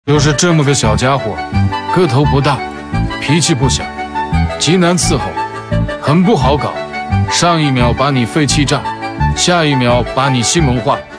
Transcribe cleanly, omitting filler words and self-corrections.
就是这么个小家伙，个头不大，脾气不小，极难伺候，很不好搞。上一秒把你肺气炸，下一秒把你心萌化。